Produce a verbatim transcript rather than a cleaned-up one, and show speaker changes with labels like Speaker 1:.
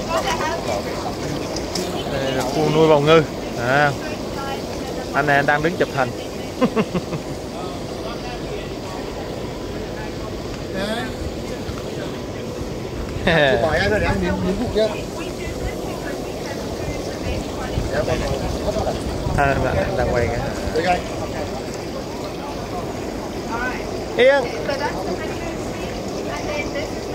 Speaker 1: Đây là khu nuôi bào ngư. À, anh này đang đứng chụp hình.
Speaker 2: Gọi anh rồi để anh miếng miếng vụ kia.
Speaker 1: À, anh đang quay cái. Yên.